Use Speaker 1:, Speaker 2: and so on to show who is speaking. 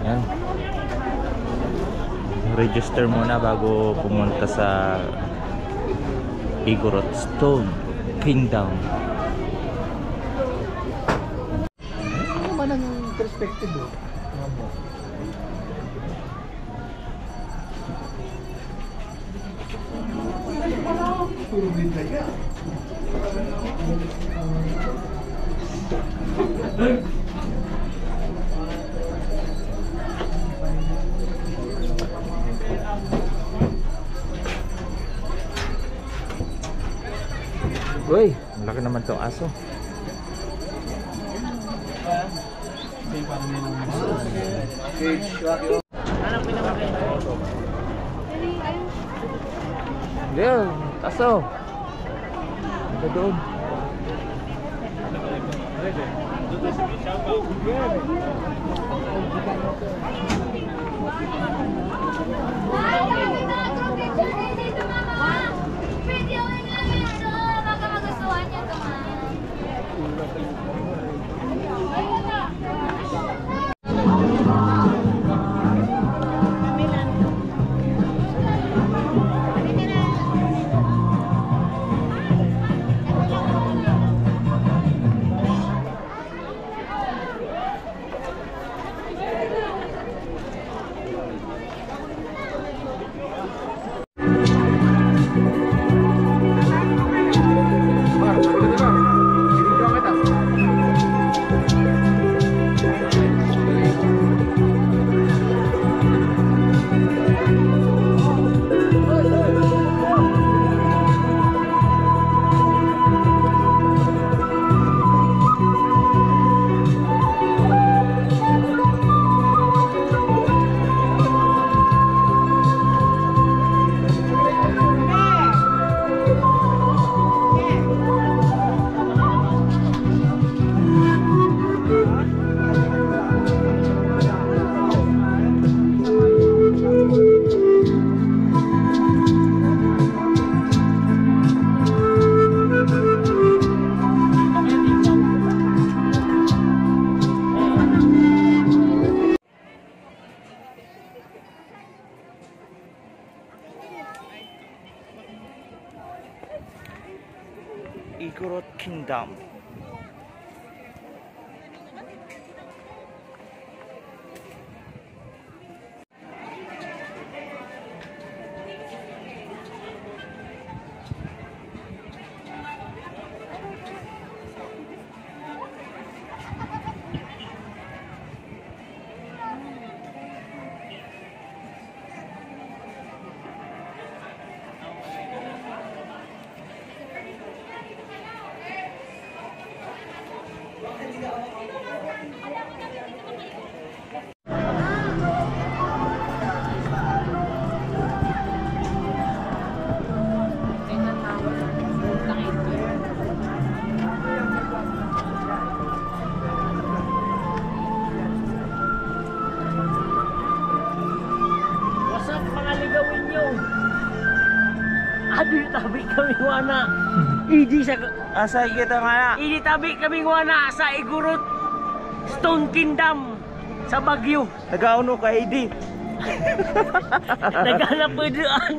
Speaker 1: Yan. Register muna bago pumunta sa Igorot Stone Kingdom.
Speaker 2: Ano naman ang perspective mo? Puro bintaya.
Speaker 1: Uy, laki naman tong aso. Diyan, aso. Ito doon. Igorot Kingdom.
Speaker 3: Adi tabi kami wana. Idi sa
Speaker 1: Asa kita nga.
Speaker 3: Idi tabi kami wana sa Igorot Stone Kingdom sa Baguio.
Speaker 1: Nagauno ka, Edi.
Speaker 3: Naghanap po doon.